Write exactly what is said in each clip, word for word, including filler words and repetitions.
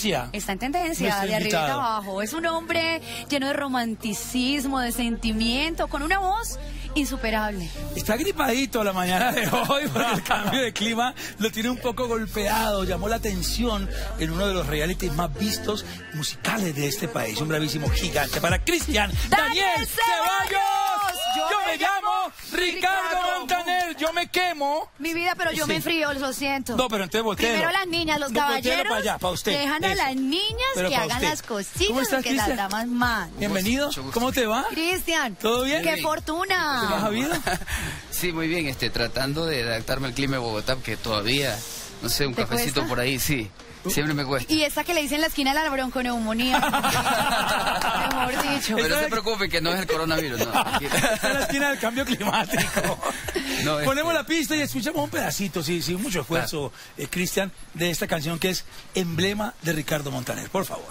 tendencia. Está en tendencia, Nuestro de arriba y de invitado. abajo. Es un hombre lleno de romanticismo, de sentimiento, con una voz insuperable. Está gripadito la mañana de hoy porque el cambio de clima lo tiene un poco golpeado. Llamó la atención en uno de los realities más vistos musicales de este país. Un bravísimo gigante para Cristian Daniel, ¡Daniel Ceballos. Yo Yo me me llamo Ricardo Ricardo Montaner. Yo me quemo. Mi vida, pero yo Sí. me enfrío, lo siento. No, pero entonces voltéelo. Primero las niñas, los Voltéelo caballeros para allá, para usted. dejan a Eso. las niñas Pero que para hagan usted. las cositas ¿Cómo estás, que las Cristian? damas más. Bienvenido. Mucho gusto. ¿Cómo te va? Cristian, ¿Todo bien? ¡qué Bien. fortuna! ¿Qué más ha habido? Sí, muy bien, este, tratando de adaptarme al clima de Bogotá, que todavía, no sé, un ¿Te cafecito cuesta? por ahí, sí, siempre me cuesta. Y esta que le dicen en la esquina la bronconeumonía. Mejor dicho. Pero no se preocupen que no es el coronavirus, no. Está en la esquina del cambio climático. No, este- Ponemos la pista y escuchamos un pedacito, sí, sin mucho esfuerzo, eh, Cristian, de esta canción que es emblema de Ricardo Montaner. Por favor.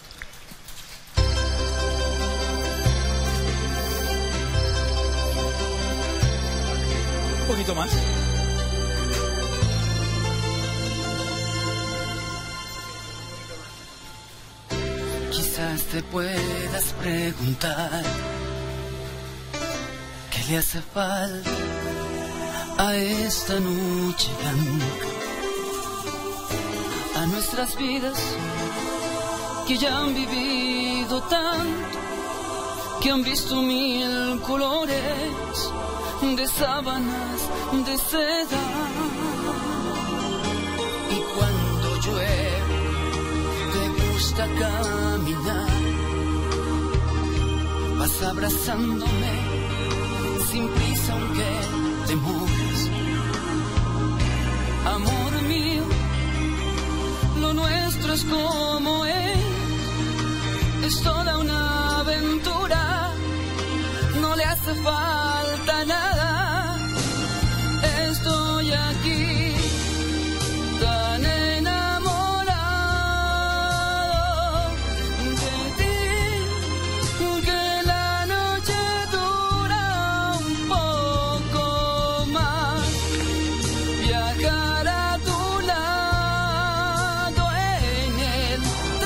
Un poquito más. Quizás te puedas preguntar qué le hace falta a esta noche blanca, a nuestras vidas que ya han vivido tanto, que han visto mil colores de sábanas de seda. Y cuando llueve te gusta caminar, vas abrazándome sin prisa aunque te mueres. Amor mío, lo nuestro es como es, es toda una aventura, no le hace falta nada, estoy aquí tan enamorado de ti, que la noche dura un poco más, viajar a tu lado en el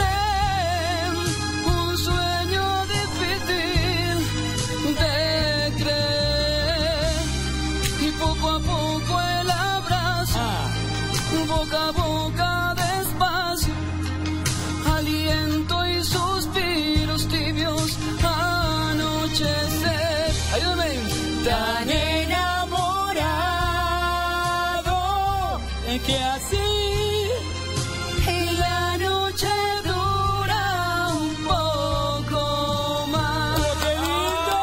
tren, un sueño difícil de creer, y poco a poco el abrazo, boca a boca despacio, aliento y suspiros tibios, anochecer. Ayúdame. Tan enamorado que así la noche dura un poco más. ¡Qué lindo!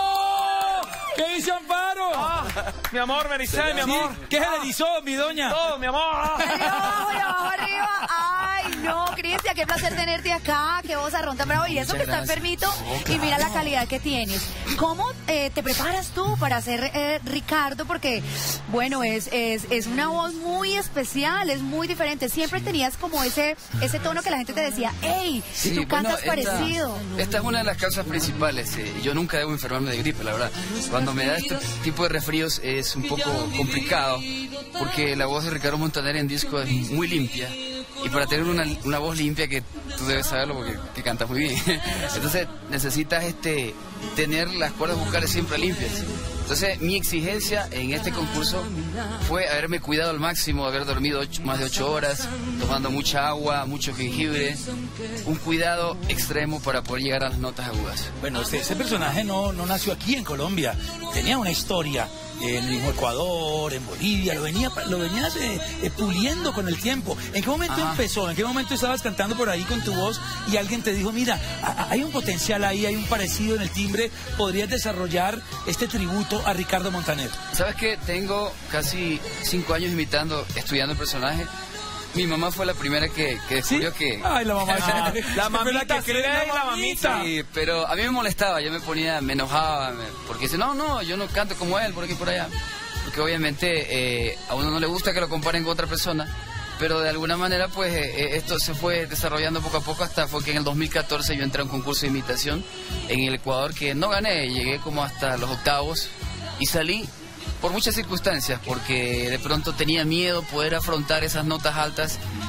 ¿Qué dice Amparo? Mi amor, Maricel, mi ¿Sí? amor. ¿Qué se le erizó, mi doña? Todo, mi amor. Arriba, abajo, y abajo, arriba. Ay, no, Cristian, qué placer tenerte acá, qué voz arronta bravo. Y eso Muchas que está gracias. enfermito, y mira la calidad que tienes. ¿Cómo eh, te preparas tú para ser eh, Ricardo? Porque, bueno, es, es, es una voz muy especial, es muy diferente. Siempre tenías como ese, ese tono que la gente te decía, hey, Sí, tú bueno, cantas esta- parecido. Esta es una de las causas principales. eh, Yo nunca debo enfermarme de gripe, la verdad. Cuando me da este tipo de resfríos es un poco complicado, porque la voz de Ricardo Montaner en disco es muy limpia. Y para tener una, una voz limpia, que tú debes saberlo porque que cantas muy bien, entonces necesitas este tener las cuerdas vocales siempre limpias. Entonces mi exigencia en este concurso fue haberme cuidado al máximo, haber dormido ocho- más de ocho horas, tomando mucha agua, mucho jengibre, un cuidado extremo para poder llegar a las notas agudas. Bueno, este, ese personaje no, no nació aquí en Colombia, tenía una historia en el mismo Ecuador, en Bolivia, lo venía, lo venías eh, eh, puliendo con el tiempo. ¿En qué momento Ajá. empezó? ¿En qué momento estabas cantando por ahí con tu voz y alguien te dijo, mira, a- a- hay un potencial ahí, hay un parecido en el timbre, podrías desarrollar este tributo a Ricardo Montaner? ¿Sabes qué? Tengo casi cinco años imitando, estudiando el personaje. Mi mamá fue la primera que, que ¿Sí? descubrió que... Ay, la mamá. Ah, la Fue mamita, que sí, cree, la mamita. Sí, pero a mí me molestaba, yo me ponía, me enojaba, me- porque dice, no, no, yo no canto como él, por aquí y por allá. Porque obviamente eh, a uno no le gusta que lo comparen con otra persona, pero de alguna manera pues eh, esto se fue desarrollando poco a poco hasta fue que en el dos mil catorce yo entré a un concurso de imitación en el Ecuador que no gané, llegué como hasta los octavos y salí por muchas circunstancias, porque de pronto tenía miedo poder afrontar esas notas altas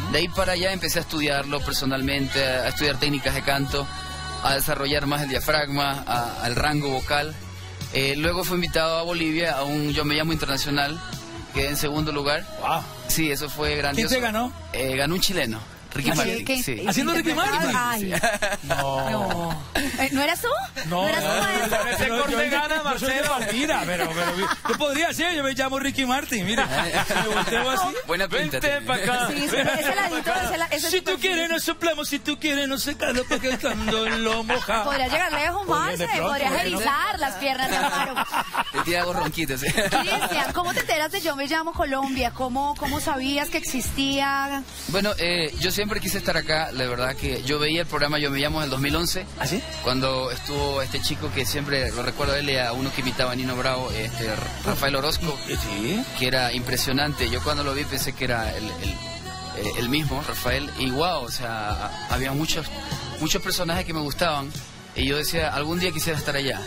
De ahí para allá empecé a estudiarlo personalmente, a estudiar técnicas de canto, a desarrollar más el diafragma, a- al rango vocal. Eh, luego fui invitado a Bolivia a un Yo Me Llamo Internacional, quedé en segundo lugar. Wow. Sí, eso fue grandioso. ¿Quién te ganó? Eh, ganó un chileno, Ricky ¿Ah, sí? Martin. ¿Qué- Sí. ¿Haciendo Ricky Martin? Ay, No. no. Eh, ¿No eras tú? No, eras tú, no, maestro? no, Ese yo- yo- corte yo- gana, yo soy de Marcelo. Palmira, pero, pero yo podría ser, yo me llamo Ricky Martin, mira, si me volteo así. Buena pinta. Vente tiene. pa' acá. Sí, ese, ese ladito, ese, la- ese Si tú quieres nos soplamos, si tú quieres nos secamos, porque estando en lo mojado. Podrías llegar lejos, Podría, Marce, de pronto, podrías ¿por qué no? erizar las piernas de Amparo. Le tira algo ronquito, sí. Cristian, ¿cómo te enteras de Yo Me Llamo Colombia? ¿Cómo, cómo sabías que existía? Bueno, eh, yo siempre quise estar acá, la verdad que yo veía el programa Yo Me Llamo en el dos mil once. ¿Ah, sí? Cuando estuvo este chico que siempre lo recuerdo a él y a uno que imitaba a Nino Bravo, este Rafael Orozco, Sí. que era impresionante. Yo cuando lo vi pensé que era el, el, eh, el mismo, Rafael, y wow, o sea, había muchos, muchos personajes que me gustaban y yo decía, algún día quisiera estar allá.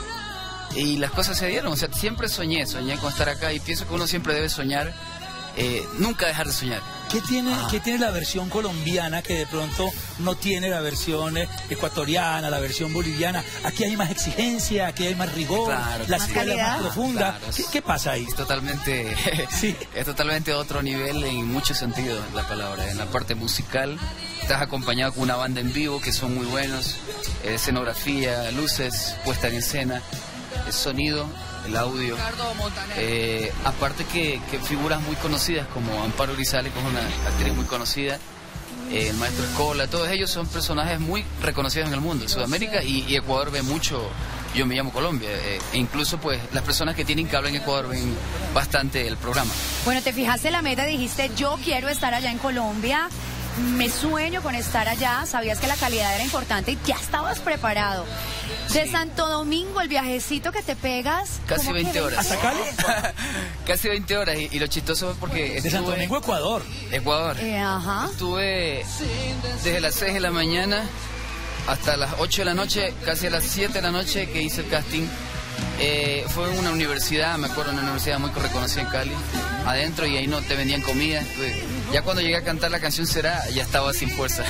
Y las cosas se dieron, o sea, siempre soñé, soñé con estar acá y pienso que uno siempre debe soñar, eh, nunca dejar de soñar. ¿Qué tiene, ¿Qué tiene la versión colombiana que de pronto no tiene la versión eh, ecuatoriana, la versión boliviana? Aquí hay más exigencia, aquí hay más rigor, Claro, la más escuela es calidad. más profunda. Claro, ¿Qué, es- qué pasa ahí? Es totalmente, Sí. es totalmente otro nivel en muchos sentidos la palabra. En la parte musical, estás acompañado con una banda en vivo que son muy buenos, eh, escenografía, luces, puesta en escena, el sonido, el audio. Eh, aparte que, que figuras muy conocidas como Amparo Grisales, que es una actriz muy conocida, eh, el maestro Escola, todos ellos son personajes muy reconocidos en el mundo. Sudamérica y, y Ecuador ve mucho Yo Me Llamo Colombia, eh, e incluso pues las personas que tienen cable en Ecuador ven bastante el programa. Bueno, te fijaste la meta, dijiste, yo quiero estar allá en Colombia, me sueño con estar allá, sabías que la calidad era importante y ya estabas preparado. De Sí. Santo Domingo, el viajecito que te pegas. Casi ¿cómo que veinte horas. ¿Hasta Cali? Casi veinte horas y, y lo chistoso fue porque De Santo estuve- Domingo, Ecuador. Ecuador. Eh, ajá. Estuve desde las seis de la mañana hasta las ocho de la noche, casi a las siete de la noche que hice el casting. Eh, fue en una universidad, me acuerdo, una universidad muy reconocida en Cali, adentro, y ahí no te vendían comida. Estuve- Ya cuando llegué a cantar la canción Será, ya estaba sin fuerza.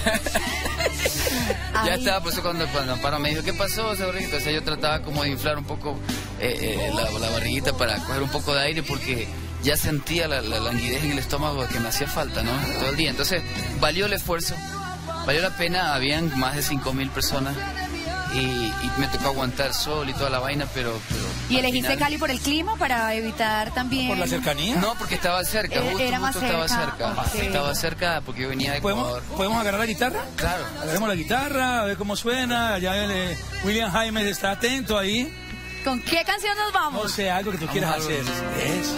Ya Ay. estaba, por eso cuando, cuando Amparo me dijo, ¿qué pasó, Sabrina? Entonces yo trataba como de inflar un poco eh, eh, la, la barriguita para coger un poco de aire porque ya sentía la, la languidez en el estómago que me hacía falta, ¿no? Todo el día. Entonces, valió el esfuerzo, valió la pena, habían más de cinco mil personas y, y me tocó aguantar sol y toda la vaina, pero... pero ¿Y al elegiste final- Cali por el clima para evitar también? ¿Por la cercanía? No, porque estaba cerca, Era- justo, era más justo estaba cerca, cerca. ok. Estaba cerca porque yo venía de ¿Podemos, Ecuador. ¿Podemos agarrar la guitarra? Claro. Agarremos la guitarra, a ver cómo suena. Allá el, eh, William Jaime está atento ahí. ¿Con qué canción nos No vamos? sé, algo que tú quieras Vamos a hacer. algo. Es.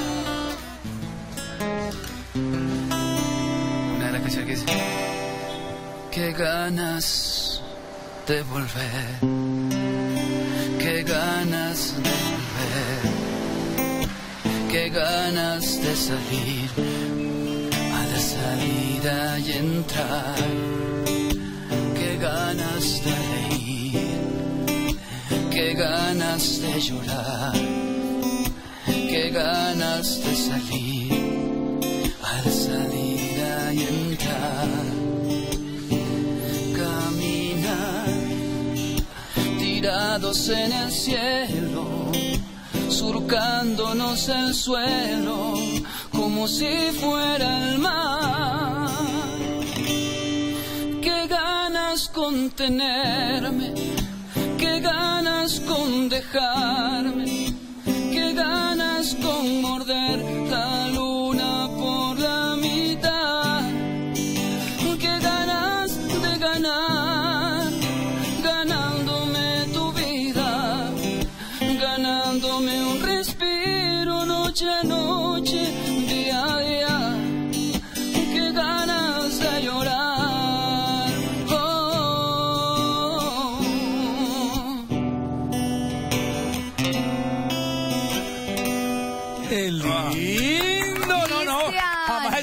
Una de las canciones que dice: qué ganas de volver, qué ganas de volver, qué ganas de salir a la salida y entrar, qué ganas de reír, qué ganas de llorar, qué ganas de salir a la salida y entrar, caminar tirados en el cielo, surcándonos el suelo como si fuera el mar. Qué ganas con tenerme, qué ganas con dejarme, qué ganas con morder la luna por la mitad, qué ganas de ganar, ganándome tu vida, ganándome un respiro noche a noche, día a día, qué ganas de llorar. Oh. Qué lindo.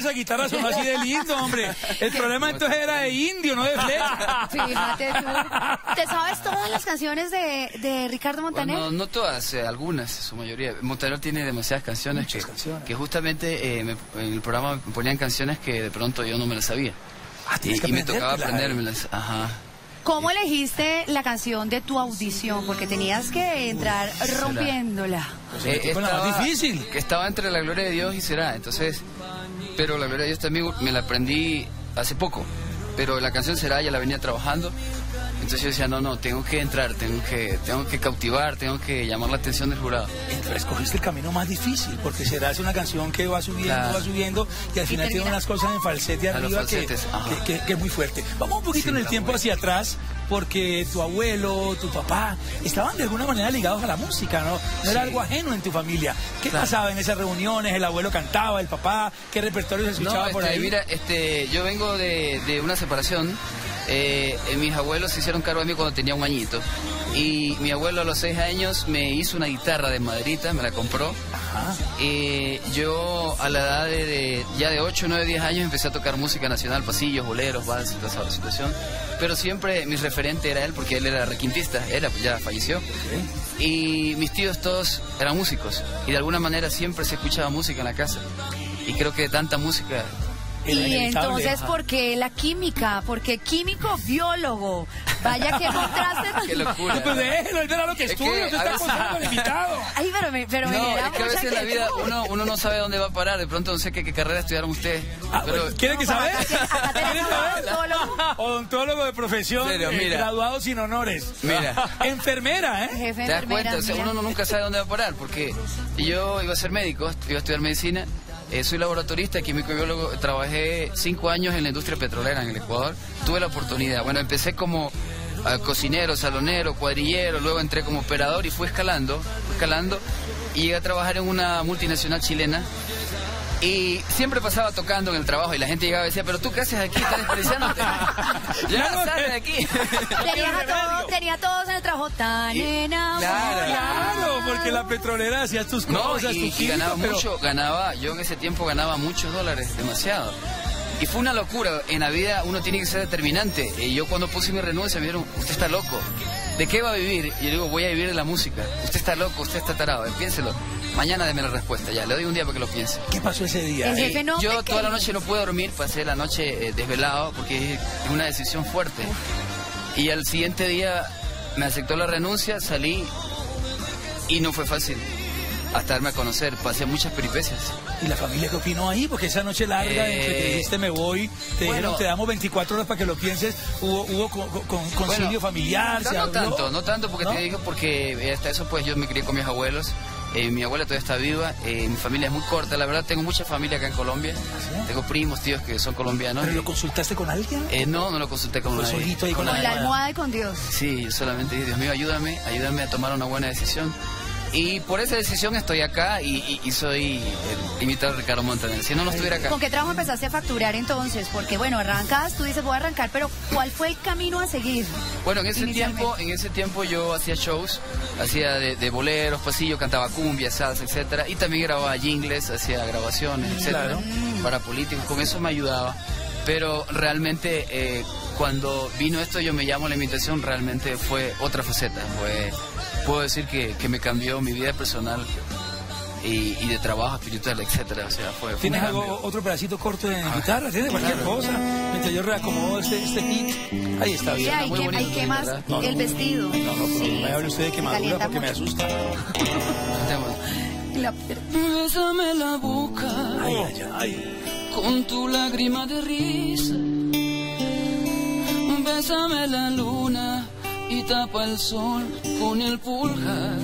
esa guitarra sonó así de lindo, hombre. El problema entonces era de indio, no de flecha. Fíjate tú. ¿Te sabes todas las canciones de, de Ricardo Montaner? Bueno, no todas, eh, algunas, su mayoría. Montaner tiene demasiadas canciones, Muchas que, canciones. que justamente eh, me- en el programa me ponían canciones que de pronto yo no me las sabía. Ah, Y, tienes que y me tocaba aprendértelas. aprendérmelas. Ajá. ¿Cómo elegiste la canción de tu audición? Porque tenías que entrar rompiéndola. Pues se metió con la más difícil. Que estaba entre La Gloria de Dios y Será. Entonces, pero La Gloria de Dios también me la aprendí hace poco. Pero la canción Será ya la venía trabajando. Entonces yo decía, no, no, tengo que entrar, tengo que, tengo que cautivar, tengo que llamar la atención del jurado. Entonces escogiste el camino más difícil, porque será es una canción que va subiendo, Claro. va subiendo, y al final tiene termina. unas cosas en falsete A los arriba que, falsetes, ajá. que, que- que es muy fuerte. Vamos un poquito Sí, en el la tiempo buena. hacia atrás, porque tu abuelo, tu papá, estaban de alguna manera ligados a la música, ¿no? No era Sí. algo ajeno en tu familia. ¿Qué Claro. pasaba en esas reuniones? ¿El abuelo cantaba, el papá? ¿Qué repertorio se escuchaba No, por este, ahí? mira, este, yo vengo de, de una separación. Eh, eh, mis abuelos se hicieron cargo de mí cuando tenía un añito. Y mi abuelo a los seis años me hizo una guitarra de maderita, me la compró. Ajá. Eh, yo a la edad de, de- ya de ocho, nueve, diez años empecé a tocar música nacional, pasillos, boleros, vals, toda esa situación. Pero siempre mi referente era él, porque él era requintista, era, ya falleció. Y mis tíos todos eran músicos. Y de alguna manera siempre se escuchaba música en la casa. Y creo que tanta música... Era Y inevitable. entonces, Ajá. ¿por qué la química? Porque químico, biólogo. Vaya que contraste. Qué locura. No, pues déjelo, él verá lo que Es estudia, que usted a está veces- acosando al invitado. Ay, pero me, pero me No, genera es que a mucha veces en la vida inquietud. uno, uno no sabe dónde va a parar. De pronto no sé qué, qué carrera estudiaron ustedes. Ah, pero bueno, ¿quiere que No, saber? acá- acá tenemos ¿Quiere un saber? odontólogo. Odontólogo de profesión, Serio, eh, mira. graduado sin honores. Mira. Enfermera, ¿eh? Jefe te das enfermera, cuenta, o sea, mira. uno nunca sabe dónde va a parar. Porque yo iba a ser médico, iba a estudiar medicina. Eh, soy laboratorista, químico y biólogo. Trabajé cinco años en la industria petrolera en el Ecuador. Tuve la oportunidad. Bueno, empecé como ah, cocinero, salonero, cuadrillero. Luego entré como operador y fui escalando, fui escalando. Y llegué a trabajar en una multinacional chilena. Y siempre pasaba tocando en el trabajo y la gente llegaba y decía, pero tú qué haces aquí, estás desperdiciándote. Ya no, sal de aquí. Tenías a todos, tenía a todos en el trabajo tan Y- enamorado. Claro, porque la petrolera hacías tus No, cosas, y, tus y ganaba químicos, pero- mucho, ganaba, yo en ese tiempo ganaba muchos dólares, demasiado. Y fue una locura, en la vida uno tiene que ser determinante. Y yo cuando puse mi renuncia me dijeron, usted está loco, ¿de qué va a vivir? Y yo digo, voy a vivir de la música. Usted está loco, usted está tarado, eh, piénselo. Mañana deme la respuesta, ya, le doy un día para que lo piense. ¿Qué pasó ese día? El jefe no Yo te toda la quería. noche no pude dormir, pasé la noche eh, desvelado porque es una decisión fuerte. Y al siguiente día me aceptó la renuncia, salí y no fue fácil hasta darme a conocer, pasé muchas peripecias. ¿Y la familia qué opinó ahí? Porque esa noche larga, Eh, entre que dijiste me voy, te bueno. dijeron te damos veinticuatro horas para que lo pienses, hubo, hubo con, con- con- concilio Bueno, familiar, No, se no habló. tanto, no tanto porque ¿No? te digo porque eh, hasta eso pues yo me crié con mis abuelos. Eh, mi abuela todavía está viva, eh, mi familia es muy corta, la verdad tengo mucha familia acá en Colombia. sí? Tengo primos, tíos que son colombianos. ¿Pero lo consultaste con alguien? Eh, no, no lo consulté con Fue nadie. solito ahí con Con la la almohada. almohada y con Dios. Sí, yo solamente dije, Dios mío, ayúdame, ayúdame a tomar una buena decisión. Y por esa decisión estoy acá y, y- y soy el imitador de Ricardo Montaner. Si no, no estuviera acá. ¿Con qué trabajo empezaste a facturar entonces? Porque bueno, arrancas, tú dices voy a arrancar, pero ¿cuál fue el camino a seguir? Bueno, en ese Inicialmente. tiempo, en ese tiempo yo hacía shows, hacía de, de boleros, pasillo, cantaba cumbia, salsa, etcétera, y también grababa jingles, hacía grabaciones, etcétera, Claro. para políticos. Con eso me ayudaba. Pero realmente eh, cuando vino esto, yo me llamo la invitación, realmente fue otra faceta. Fue, puedo decir que, que me cambió mi vida personal y, y de trabajo espiritual, etcétera. O sea, fue, fue un ¿Tienes algo, cambio. otro pedacito corto de guitarra? ¿Tienes cualquier claro. cosa? Mientras yo reacomodo este, este hit. Ahí está Sí, bien. ahí, muy que, bonito ahí también, quemas ¿verdad? No, no. el vestido. No, no, pero Sí, no me hable usted de quemadura calienta porque me mucho. asusta. La- Bésame la boca. Ay, ay, ay. Con tu lágrima de risa, bésame la luna y tapa el sol con el pulgar.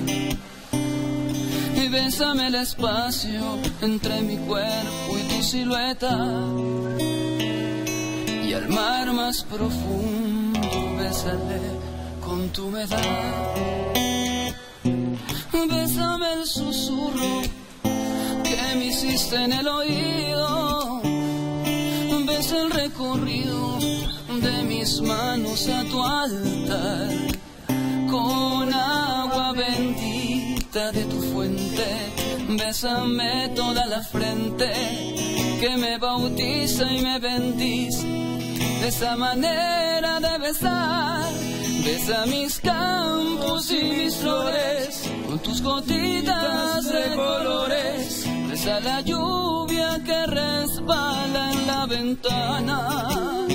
Y bésame el espacio entre mi cuerpo y tu silueta. Y al mar más profundo, bésale con tu humedad. Bésame el susurro que me hiciste en el oído. Besa el recorrido de mis manos a tu altar. Con agua bendita de tu fuente Bésame toda la frente, que me bautiza y me bendice. De esa manera de besar, besa mis campos y mis flores, con tus gotitas de colores. Besa la lluvia que resbala en la ventana.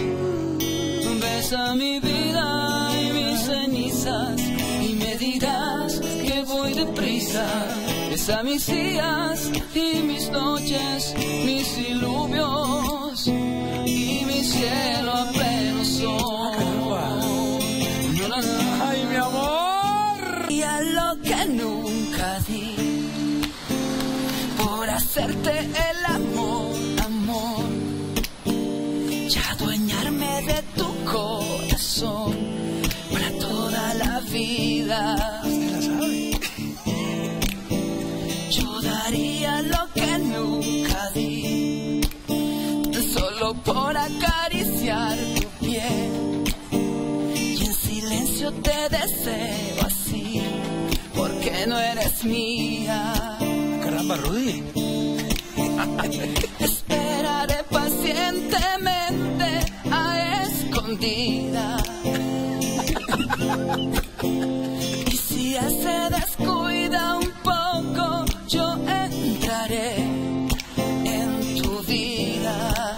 Besa mi vida y mis cenizas, y me dirás que voy deprisa. Besa mis días y mis noches, mis diluvios y mi cielo a pleno sol. No, no, no. ¡Ay, mi amor! Y a lo que nunca di, por hacerte el amor, amor, ya adueñarme de tu corazón para toda la vida. Usted la sabe. Yo daría lo que nunca di, solo por acariciar tu piel, y en silencio te deseo así, porque no eres mía. Caramba, Rudy. Esperaré pacientemente a escondidas, y si él se descuida un poco, yo entraré en tu vida.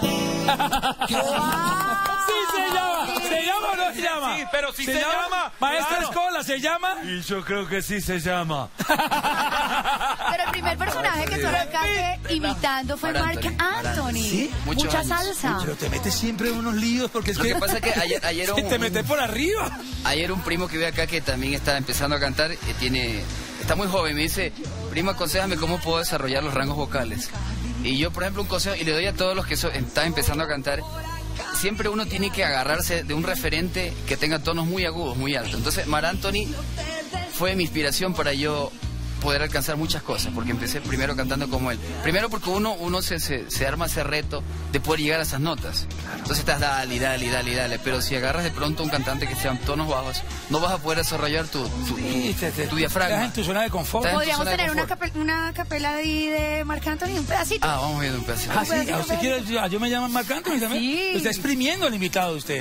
Sí se llama, ¿se llama o no se llama? Sí, pero si se llama, Maestra claro. Escola, ¿se llama? Y yo creo que sí se llama. Pero el primer personaje que tú arrancaste imitando fue Marc Marc Anthony. Anthony. ¿Sí? Muchos Mucha años. salsa. Pero te metes siempre en unos líos porque es Lo que... que pasa es que ayer, ayer, Sí, un, te metes por arriba. ayer un primo que ve acá que también está empezando a cantar, eh, tiene, está muy joven, me dice, primo, aconséjame cómo puedo desarrollar los rangos vocales. Y yo, por ejemplo, un consejo, y le doy a todos los que so, están empezando a cantar, siempre uno tiene que agarrarse de un referente que tenga tonos muy agudos, muy altos. Entonces, Marc Anthony fue mi inspiración para yo poder alcanzar muchas cosas, porque empecé primero cantando como él. Primero porque uno, uno se, se, se arma ese reto de poder llegar a esas notas. Entonces estás dale, dale, dale, dale. Pero si agarras de pronto un cantante que sea en tonos bajos, no vas a poder desarrollar tu, tu, Sí, tu, te- te- tu Estás diafragma. en tu zona de confort. Estás- Podríamos zona de tener una, confort. cape- una capela ahí de Marc Anthony, un pedacito. Ah, vamos viendo un pedacito. Ah, sí, ¿a usted quiere? Yo, yo me llamo Marc Anthony también. Sí. Lo está exprimiendo al invitado usted.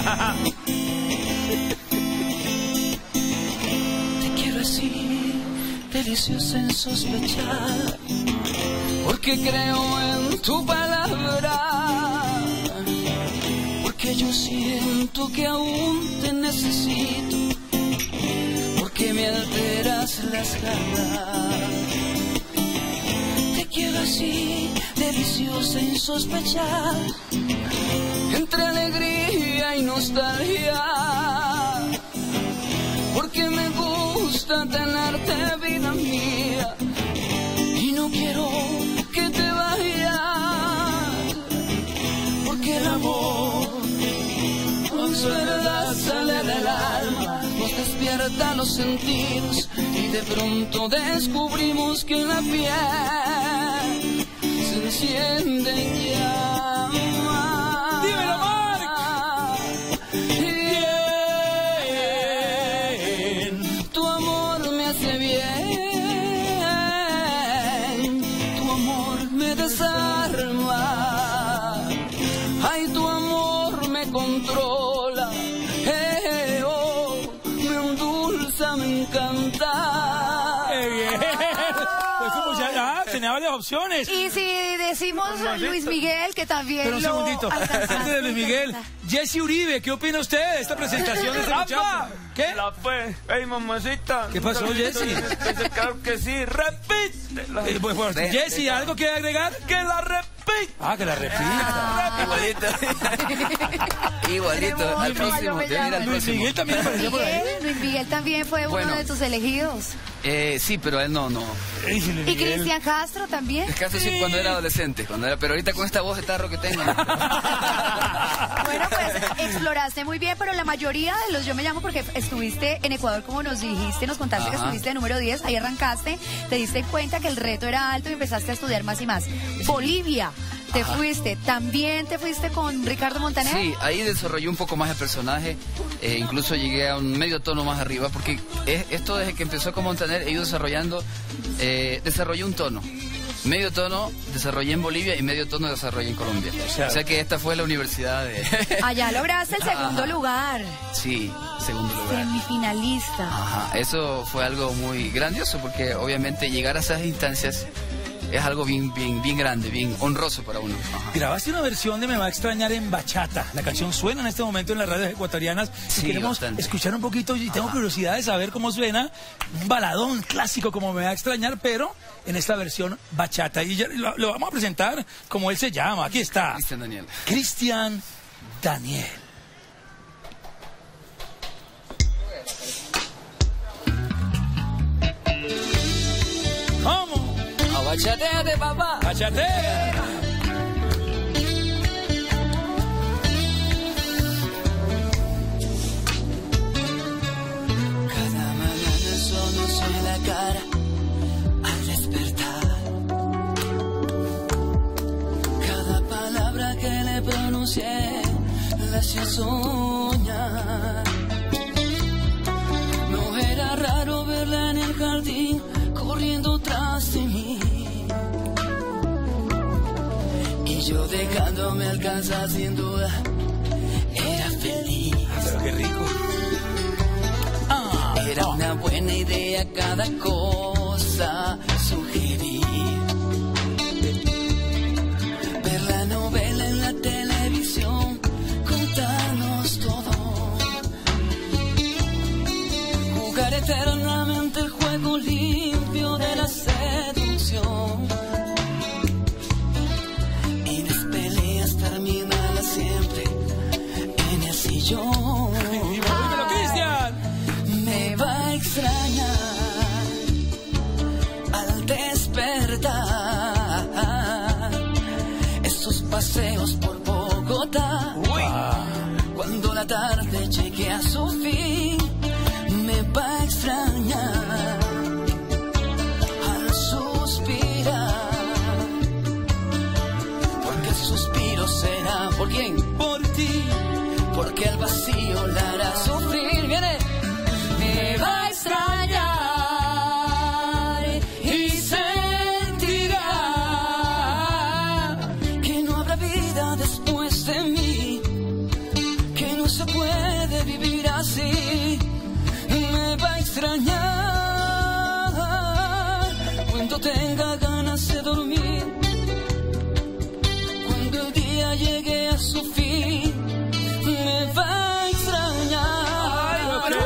Te quiero así, deliciosa en sospechar, porque creo en tu palabra, porque yo siento que aún te necesito, porque me alteras las ganas. Te quiero así, deliciosa en sospechar, entre alegría y nostalgia, porque me gusta tenerte, vida mía, y no quiero que te vayas, porque el amor no es verdad, sale del alma, nos despierta los sentidos, y de pronto descubrimos que en la piel se enciende en llamas. ¡Dímelo, Marc! Tu amor me hace bien, tu amor me desarma, ay, tu amor me controla, eh, oh, me endulza, me encanta. ¡Qué bien! Pues como ya, ah, tenía varias opciones. Y si decimos Luis Miguel, que también Pero un lo segundito, alcanzaste. antes de Luis Miguel, Jesse Uribe, ¿qué opina usted de esta presentación de este muchacho? ¿Qué? La fue. Ey, mamacita. ¿Qué pasó, Jessy? Dice, claro que sí. Repítela. Eh, pues, bueno, Ven, Jesse, ven. ¿algo quiere agregar? Que la repita. Ah, que la repita. Igualito. Igualito. Al Otro próximo. gallo me Debe ir al llama. Luis próximo. Miguel también apareció por ahí. Miguel, Luis Miguel también fue Bueno. uno de tus elegidos. Eh, sí, pero él no, no. Ey, Luis Y Miguel. Cristian Castro también. Es que hace sí cuando era adolescente, cuando era, pero ahorita con esta voz de tarro que tengo. ¿no? Bueno, pues exploraste muy bien, pero la mayoría de los yo me llamo porque estuviste en Ecuador, como nos dijiste, nos contaste que Ajá. estuviste de número diez, ahí arrancaste, te diste cuenta que el reto era alto y empezaste a estudiar más y más. Bolivia, te Ajá. fuiste. ¿También te fuiste con Ricardo Montaner? Sí, ahí desarrollé un poco más el personaje, eh, incluso llegué a un medio tono más arriba, porque es, esto desde que empezó con Montaner he ido desarrollando, eh, desarrollé un tono. Medio tono desarrollé en Bolivia y medio tono desarrollé en Colombia. O sea, o sea que esta fue la universidad de... Allá lograste el segundo Ajá. lugar. Sí, segundo lugar. Semifinalista. Ajá, eso fue algo muy grandioso porque obviamente llegar a esas instancias es algo bien, bien, bien grande, bien honroso para uno. Ajá. Grabaste una versión de Me va a extrañar en bachata. La canción suena en este momento en las radios ecuatorianas. Sí, y queremos bastante. escuchar un poquito y tengo Ajá. curiosidad de saber cómo suena un baladón clásico como Me va a extrañar, pero en esta versión bachata. Y ya lo, lo vamos a presentar como él se llama. Aquí está. Cristian Daniel. Cristian Daniel. ¿Cómo? Abachateate, papá. Bachatea. Cada mañana solo soy la cara al despertar. Cada palabra que le pronuncié la hacía soñar. No era raro verla en el jardín corriendo tras de mí. Y yo dejándome alcanzar sin duda, era feliz. Pero qué rico. Ah, Era una buena idea cada cosa sugerir. Ver la novela en la televisión, contarnos todo. Jugar eternamente el juego limpio de la seducción. Y las peleas terminadas siempre en el sillón. dímelo, Cristian. Me va a extrañar al despertar esos paseos por Bogotá. Cuando la tarde llegue a su fin, me va a extrañar al suspirar, porque el suspiro será por quién, por ti, porque el vacío la hará sufrir. Viene. Me va a extrañar y sentirá que no habrá vida después de mí, que no se puede vivir así. Me va a extrañar cuando tenga ganas de dormir, cuando el día llegue a su fin. Me va a extrañar.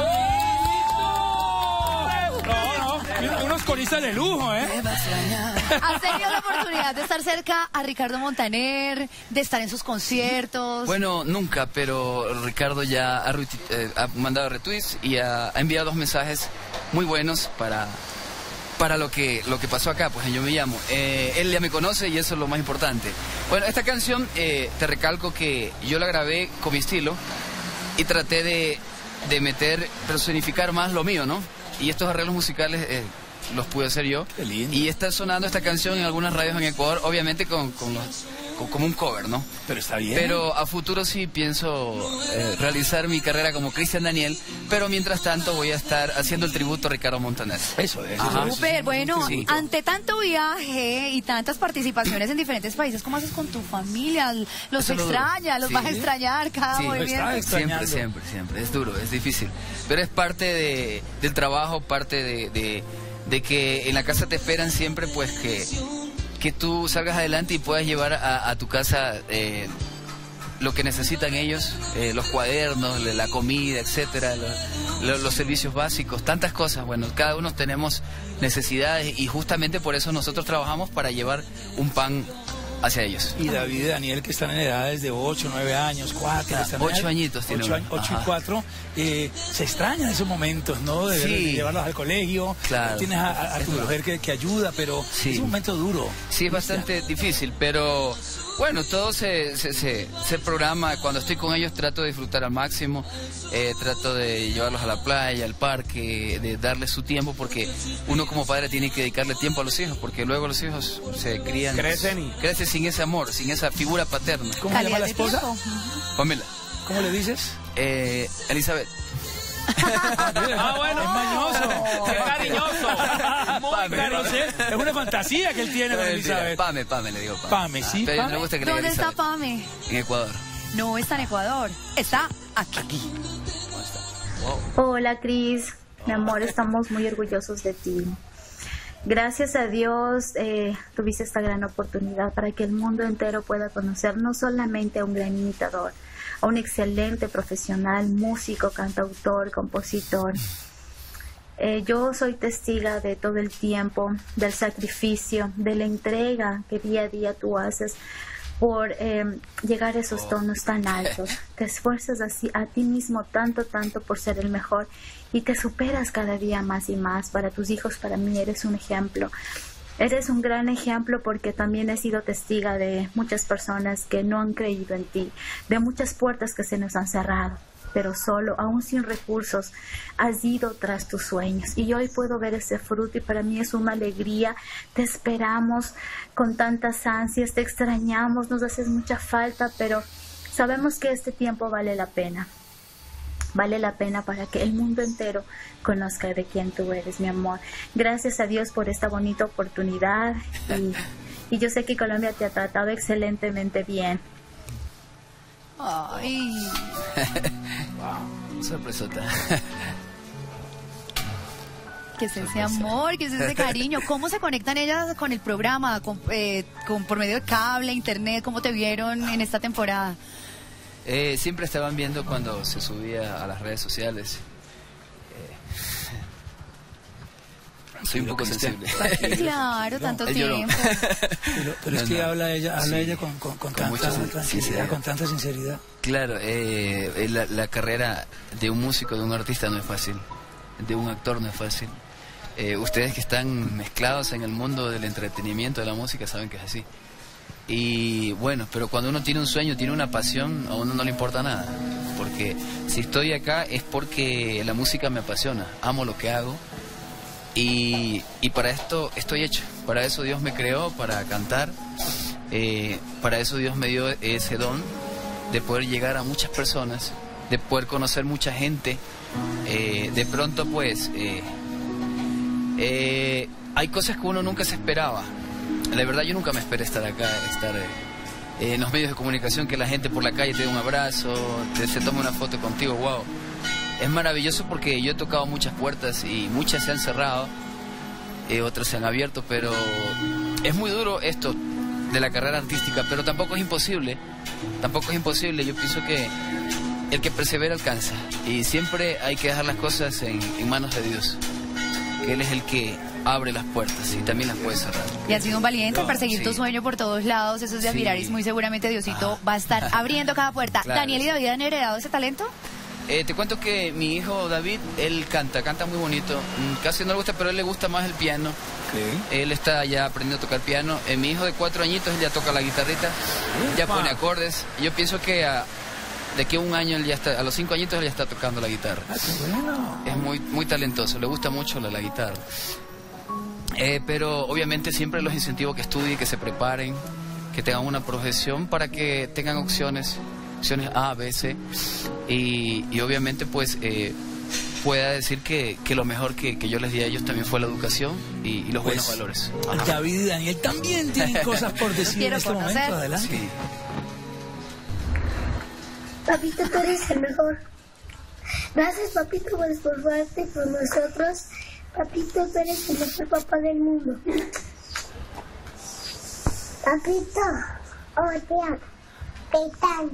No, no, unos coristas de lujo, ¿eh? Me va a extrañar. ¿Has tenido la oportunidad de estar cerca a Ricardo Montaner, de estar en sus conciertos? Bueno, nunca, pero Ricardo ya ha, retuit- eh, ha mandado retweets y ha, ha enviado dos mensajes muy buenos para, para lo que, lo que pasó acá, pues Yo Me Llamo. Eh, él ya me conoce y eso es lo más importante. Bueno, esta canción, eh, te recalco que yo la grabé con mi estilo y traté de, de meter, personificar más lo mío, ¿no? Y estos arreglos musicales eh, los pude hacer yo. Qué lindo. Y está sonando esta canción en algunas radios en Ecuador, obviamente con, con los, con- como un cover, ¿no? Pero está bien. Pero a futuro sí pienso eh, realizar mi carrera como Cristian Daniel, pero mientras tanto voy a estar haciendo el tributo a Ricardo Montaner. Eso es. Ajá. eso es. Súper, bueno, Sí. ante tanto viaje y tantas participaciones en diferentes países, ¿cómo haces con tu familia? ¿Los Eso es lo duro. extrañas? ¿Los Sí. vas a extrañar cada Sí, lo movimiento? está extrañando. Siempre, siempre, siempre. Es duro, es difícil. Pero es parte de, del trabajo, parte de, de, de que en la casa te esperan siempre, pues que, que tú salgas adelante y puedas llevar a, a tu casa eh, lo que necesitan ellos, eh, los cuadernos, la comida, etcétera, lo- lo- los servicios básicos, tantas cosas. Bueno, cada uno tenemos necesidades y justamente por eso nosotros trabajamos para llevar un pan hacia ellos. Y David y Daniel, que están en edades de ocho, nueve años, cuatro. Ah, están en ocho edad- añitos tiene ocho, uno. años- ocho y Ajá. cuatro. Eh, se extrañan esos momentos, ¿no? De, ver- Sí. de llevarlos al colegio. Claro. Tienes a, a- a Es tu duro. mujer que, que ayuda, pero Sí. es un momento duro. Sí, es bastante difícil, pero bueno, todo se, se, se, se programa. Cuando estoy con ellos trato de disfrutar al máximo, eh, trato de llevarlos a la playa, al parque, de darles su tiempo, porque uno como padre tiene que dedicarle tiempo a los hijos, porque luego los hijos se crían, Crecen y- crecen crece sin ese amor, sin esa figura paterna. ¿Cómo se llama Calidad la de esposa? tiempo. Pamela. ¿Cómo le dices? Eh, Elizabeth. Ah, bueno. Es mañoso. Qué cariñoso. Muy Pame, Claro, cariñoso. sí, es una fantasía que él tiene con Elizabeth. Pame, Pame, le digo Pame. Pame, sí, Pero Pame. le gusta que le diga ¿Dónde está Elizabeth. Pame? En Ecuador. No está en Ecuador, está aquí. Aquí. Hola Cris, mi amor, estamos muy orgullosos de ti. Gracias a Dios eh, tuviste esta gran oportunidad para que el mundo entero pueda conocer no solamente a un gran imitador, a un excelente profesional, músico, cantautor, compositor. Eh, yo soy testiga de todo el tiempo, del sacrificio, de la entrega que día a día tú haces por eh, llegar a esos tonos tan altos. Te esfuerzas así a ti mismo tanto, tanto por ser el mejor y te superas cada día más y más. Para tus hijos, para mí eres un ejemplo. Eres un gran ejemplo porque también he sido testiga de muchas personas que no han creído en ti, de muchas puertas que se nos han cerrado, pero solo, aún sin recursos, has ido tras tus sueños. Y hoy puedo ver ese fruto y para mí es una alegría. Te esperamos con tantas ansias, te extrañamos, nos haces mucha falta, pero sabemos que este tiempo vale la pena. Vale la pena para que el mundo entero conozca de quién tú eres, mi amor. Gracias a Dios por esta bonita oportunidad y, y yo sé que Colombia te ha tratado excelentemente bien. Ay, Sorpresota. que es ese amor, que es ese cariño. ¿Cómo se conectan ellas con el programa? Con, eh, con, por medio de cable, internet, ¿cómo te vieron en esta temporada? Eh, siempre estaban viendo cuando se subía a las redes sociales. Eh, soy un poco sensible. Claro, tanto Él lloró. tiempo. Pero, pero es No, que no. habla ella, habla Sí. ella con, con, con, Con tanta mucha tranquilidad, sinceridad. con tanta sinceridad. Claro, eh, eh, la, la carrera de un músico, de un artista no es fácil, de un actor no es fácil. Eh, ustedes que están mezclados en el mundo del entretenimiento, de la música, saben que es así. Y bueno, pero cuando uno tiene un sueño, tiene una pasión, a uno no le importa nada. Porque si estoy acá es porque la música me apasiona, amo lo que hago. Y, y para esto estoy hecho, para eso Dios me creó, para cantar. Eh, para eso Dios me dio ese don de poder llegar a muchas personas, de poder conocer mucha gente. Eh, de pronto pues eh, eh, hay cosas que uno nunca se esperaba. La verdad yo nunca me esperé estar acá, estar eh, en los medios de comunicación, que la gente por la calle te dé un abrazo, te, se tome una foto contigo, wow. Es maravilloso porque yo he tocado muchas puertas y muchas se han cerrado, eh, otras se han abierto, pero es muy duro esto de la carrera artística, pero tampoco es imposible, tampoco es imposible. Yo pienso que el que persevera alcanza y siempre hay que dejar las cosas en, en manos de Dios, que Él es el que abre las puertas y también las puede cerrar. Y has sido un valiente en perseguir sí. tu sueño por todos lados, eso es de Sí. admirar y muy seguramente Diosito va a estar abriendo cada puerta. Claro. ¿Daniel y David han heredado ese talento? Eh, te cuento que mi hijo David, él canta, canta muy bonito, mm, casi no le gusta, pero a él le gusta más el piano. Él está ya aprendiendo a tocar piano. Eh, mi hijo de cuatro añitos, él ya toca la guitarrita, ya pone acordes. Yo pienso que a, de aquí a un año, él ya está, a los cinco añitos, él ya está tocando la guitarra. Ah, qué bueno. Es muy, muy talentoso, le gusta mucho la, la guitarra. Eh, pero obviamente siempre los incentivo que estudien, que se preparen, que tengan una profesión para que tengan opciones, opciones A, B, C, y, y obviamente pues eh, pueda decir que, que lo mejor que, que yo les di a ellos también fue la educación y, y los Pues, buenos valores. David y Daniel también tienen cosas por decir Quiero en este conocer. momento. Adelante. Sí. Papito, tú eres el mejor. Gracias, papito, por esforzarte por nosotros. Papito, tú eres el mejor papá del mundo. Papito, oh, te amo. Te amo.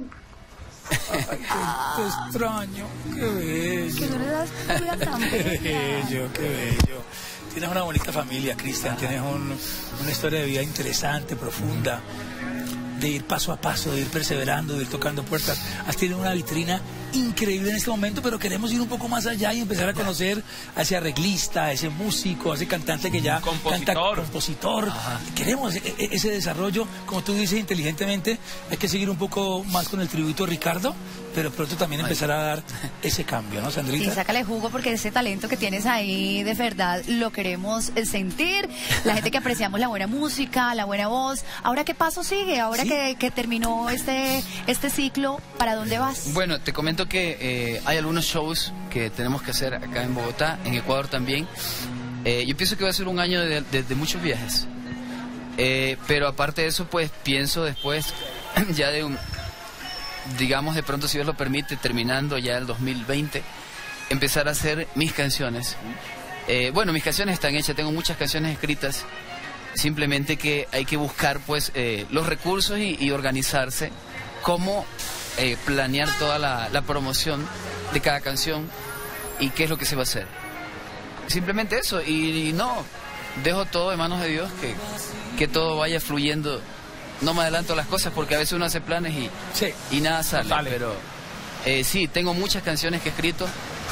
Te extraño. Qué Que bello. no le das pura tan Qué bella. bello, qué bello. Tienes una bonita familia, Cristian. Tienes un- una historia de vida interesante, profunda, de ir paso a paso, de ir perseverando, de ir tocando puertas. Has tenido una vitrina increíble en este momento, pero queremos ir un poco más allá y empezar a conocer a ese arreglista, a ese músico, a ese cantante que ya Compositor. canta, compositor. Queremos e- e- ese desarrollo, como tú dices inteligentemente. Hay que seguir un poco más con el tributo, Ricardo. pero pronto también empezará a dar ese cambio, ¿no, Sandrita? Sí, sácale jugo porque ese talento que tienes ahí, de verdad, lo queremos eh, sentir. La gente que apreciamos la buena música, la buena voz. Ahora, ¿qué paso sigue? Ahora ¿Sí? que, que terminó este, este ciclo, ¿para dónde vas? Bueno, te comento que eh, hay algunos shows que tenemos que hacer acá en Bogotá, en Ecuador también. Eh, yo pienso que va a ser un año de, de, de muchos viajes. Eh, pero aparte de eso, pues pienso después ya de un, digamos de pronto, si Dios lo permite, terminando ya el dos mil veinte, empezar a hacer mis canciones. Eh, bueno, mis canciones están hechas, tengo muchas canciones escritas, simplemente que hay que buscar pues eh, los recursos y, y organizarse, cómo eh, planear toda la, la promoción de cada canción y qué es lo que se va a hacer. Simplemente eso, y, y no, dejo todo en manos de Dios, que, que todo vaya fluyendo. No me adelanto las cosas porque a veces uno hace planes y, Sí. y nada sale, Sale. pero eh, sí, tengo muchas canciones que he escrito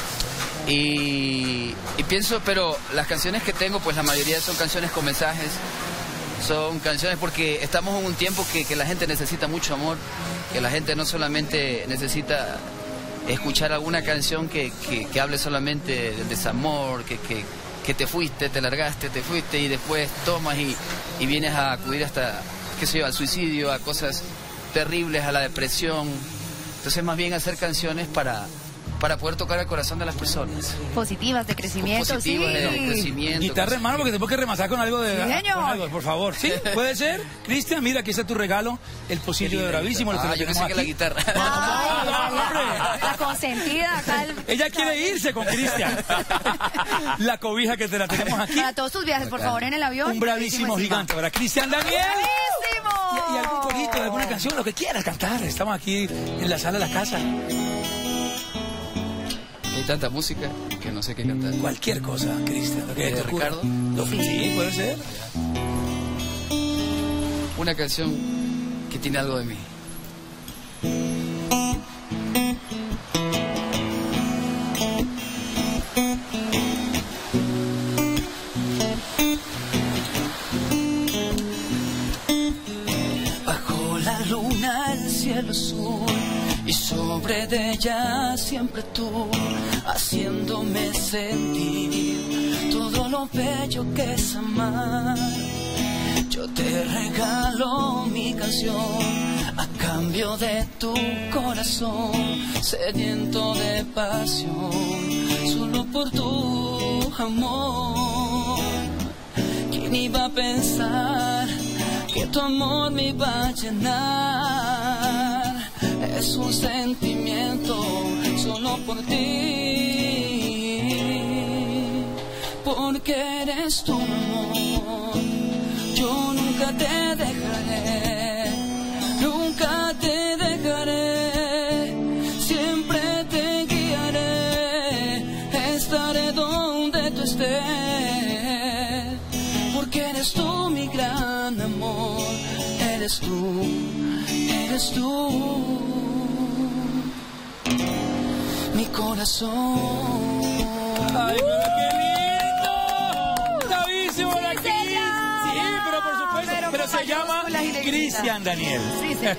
y, y pienso, pero las canciones que tengo, pues la mayoría son canciones con mensajes, son canciones porque estamos en un tiempo que, que la gente necesita mucho amor, que la gente no solamente necesita escuchar alguna canción que, que, que hable solamente del desamor, que, que, que te fuiste, te largaste, te fuiste y después tomas y, y vienes a acudir hasta, qué sé yo, al suicidio, a cosas terribles, a la depresión. Entonces más bien hacer canciones para, para poder tocar el corazón de las personas. Positivas, de crecimiento, Positivas, sí. de crecimiento. Guitarra, hermano, porque tengo que remasar con algo de... Sí, señor. con algo, por favor. ¿Sí? ¿Puede ser? Cristian, mira, aquí está tu regalo, el pocillo de Bravísimo. Lo que Ah, lo yo tenemos pensé que la aquí. guitarra. Ay, No, no, hombre. la consentida acá. el- Ella quiere irse con Cristian. La cobija que te la tenemos aquí. Para todos tus viajes, por favor, en el avión. Un bravísimo encima. gigante para Cristian Daniel. ¡Bravísimo! Y, y algún corito, alguna canción, lo que quieras cantar. Estamos aquí en la sala de la casa. Hay tanta música que no sé qué cantar. Cualquier cosa, Cristian. Lo que ¿De te ocurra. Ricardo? Lo- sí, puede ser. Una canción que tiene algo de mí. Bajo la luna el cielo azul y sobre de ella siempre tú, haciéndome sentir todo lo bello que es amar. Yo te regalo mi canción a cambio de tu corazón, sediento de pasión, solo por tu amor. ¿Quién iba a pensar que tu amor me iba a llenar? Es un sentimiento solo por ti, porque eres tu amor. Yo nunca te dejaré, nunca te dejaré, siempre te guiaré, estaré donde tú estés, porque eres tú mi gran amor, eres tú, eres tú, mi corazón. ¡Ay, pero qué lindo! ¡Bravísimo de aquí! Sí, pero por supuesto. Pero Pero se acompañamos llama con la jinegrita. Cristian Daniel. Sí, sí.